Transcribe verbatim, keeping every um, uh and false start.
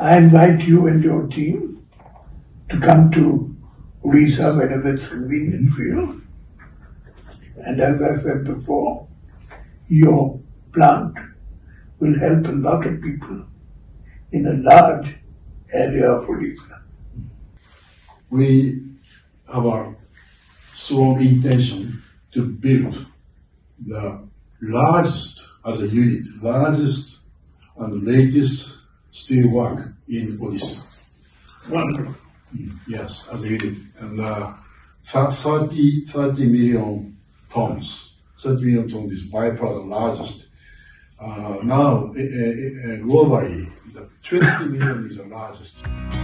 I invite you and your team to come to Odisha whenever it's convenient for you. And as I said before, your plant will help a lot of people in a large area of Odisha. We have a strong intention to build the largest, as a unit, largest and latest steelwork in Odisha. Wonderful. Yes, as a unit. And uh, thirty, thirty million tons. thirty million tons is by far the largest. Uh, now, uh, uh, globally, the twenty million is the largest.